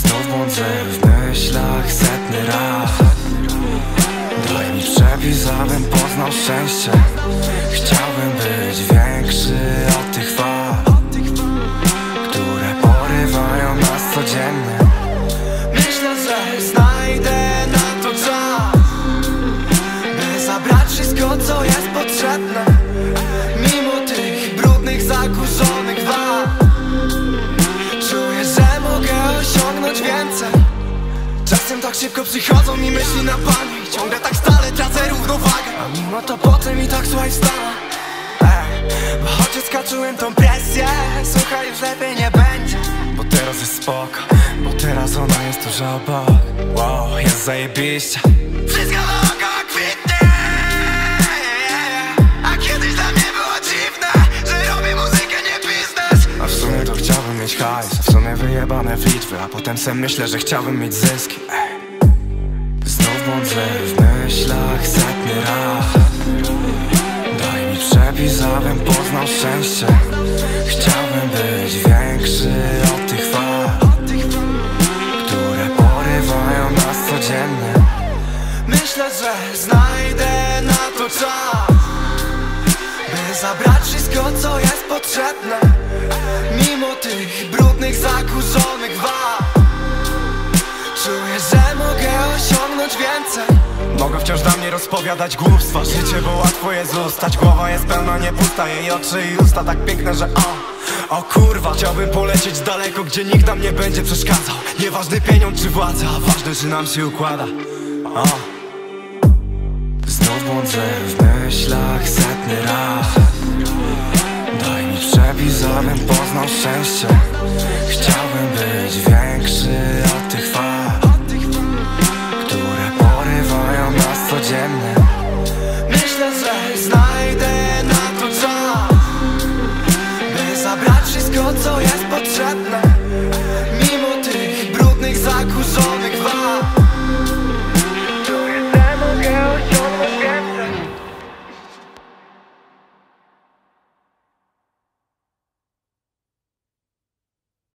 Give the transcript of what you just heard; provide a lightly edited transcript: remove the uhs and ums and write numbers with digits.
Znów błądzę w myślach setny raz. Daj mi przepis, abym poznał szczęście. Chciałbym być większy od tych fal, które porywają nas codziennie. Myślę, że znajdę na to czas, by zabrać wszystko, co jest potrzebne. Mimo tych brudnych, zakurzonych wad, czuję, że mogę osiągnąć więcej. Czasem tak szybko przychodzą mi myśli na pamięć, ciągle tak stale tracę równowagę, a mimo to potem i tak słuchaj wstanę. Bo choć odskoczyłem tą presję, słuchaj, już lepiej nie będzie. Bo teraz jest spoko, bo teraz ona jest tuż obok. Wow, jest zajebiście. Wszystko dookoła kwitnie, a kiedyś dla mnie było dziwne, że robię muzykę, nie biznes. A w sumie to chciałbym mieć hajs, w sumie wyjebane w liczby, a potem sam myślę, że chciałbym mieć zyski. Znów błądzę w myślach setny raz. Daj mi przepis, abym poznał szczęście. Chciałbym być większy od tych fal, które porywają nas codziennie. Myślę, że znajdę na to czas, by zabrać wszystko, co jest potrzebne. Mimo tych brudnych, zakurzonych wad, czuję, że mogę osiągnąć więcej. Mogę wciąż dla mnie rozpowiadać głupstwa. Życie, bo łatwo jest ustać. Głowa jest pełna, nie pusta. Jej oczy i usta tak piękne, że o kurwa, chciałbym polecieć daleko, gdzie nikt nam nie będzie przeszkadzał. Nieważny pieniądz czy władza, a ważne, że nam się układa. Znów błądzę w myślach setny raz. Daj mi przepis, abym poznał szczęście. Chciałbym być większy od tych